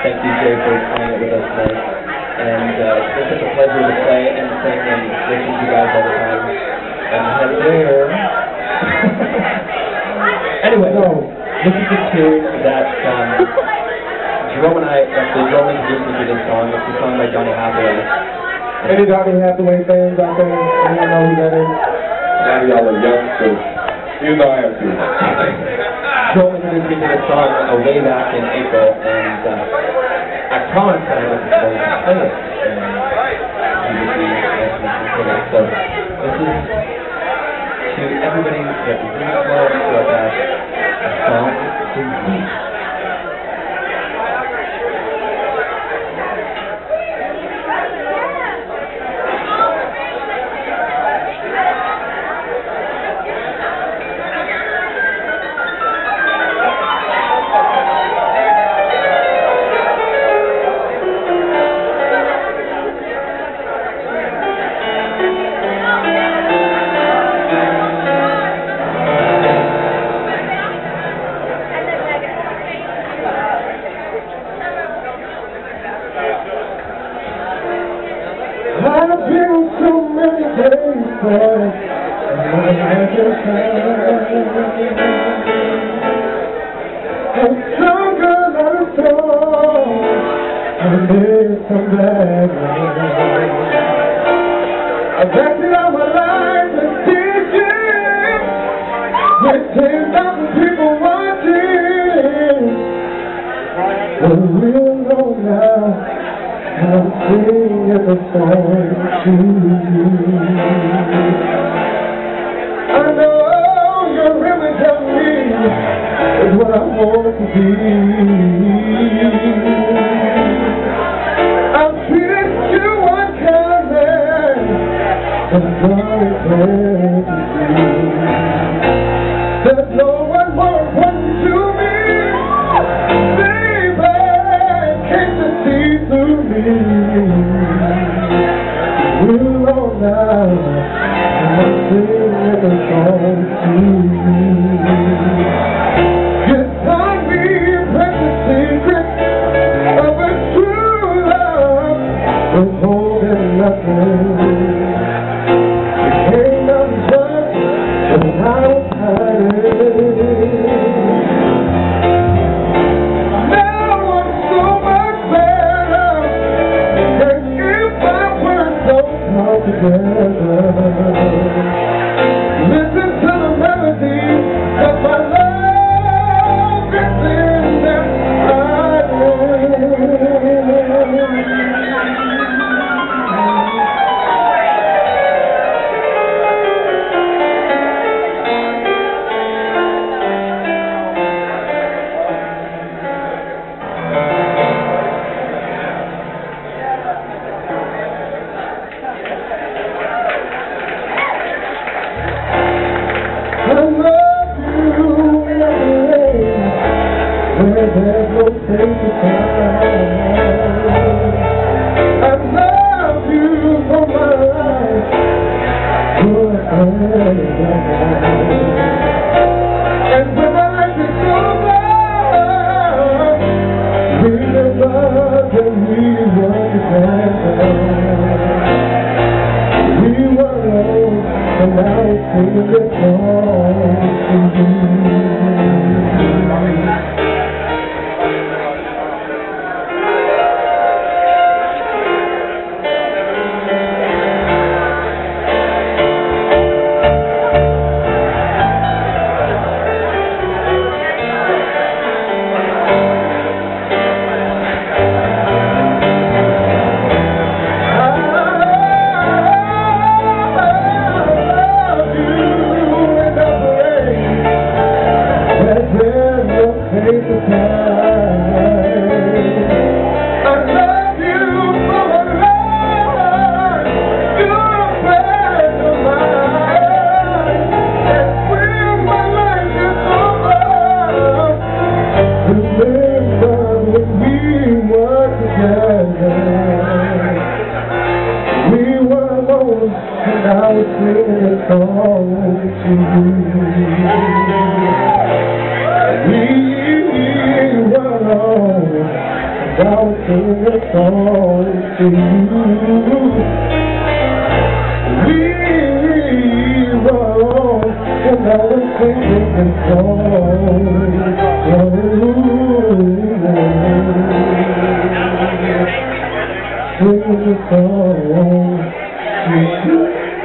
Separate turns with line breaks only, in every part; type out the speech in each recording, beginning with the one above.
Thank you, Jay, for playing it with us tonight. And it's been such a pleasure to play and sing and listen to you guys all the time. And hello there. Anyway, this is a tune that Jerome and I, actually, Jerome introduced me to this song. It's a song by Donny Hathaway.
Any Donny Hathaway fans out there? Anyone know who that is?
Now y'all are young, so you know I have to.
Jerome introduced me to this song way back in April, and I promised that I was going to play it. And he would be nice enough to play it. So this is to everybody that really loves what a song to me.
I've been so many places, I'm stronger than a storm, I've made some bad ones. I've acted out my life in stitches, with 10,000 people watching, but we'll know now. I'm singing the song to you. I know your image of me is what I want to be. I'm treated you unkindly, but I'm glad to see there's no one more important to me. We're all now, I'm singing a song to you. You taught me a precious secret of a true love, withholding nothing. You came out and touched, and I was hiding. Listen to the melody of my love, it's in their there's no place to find. I love you for my life, forever. And when my life is over, remember that we were together. We were alone, and now it's singing this song to you. I'll sing a song to you. We were alone, and I was singing a song for you. Sing a song to you.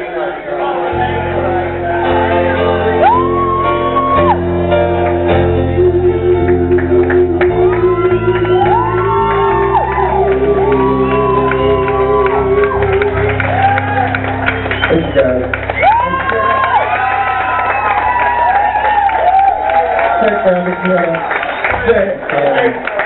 Thank you, guys. Thanks, man.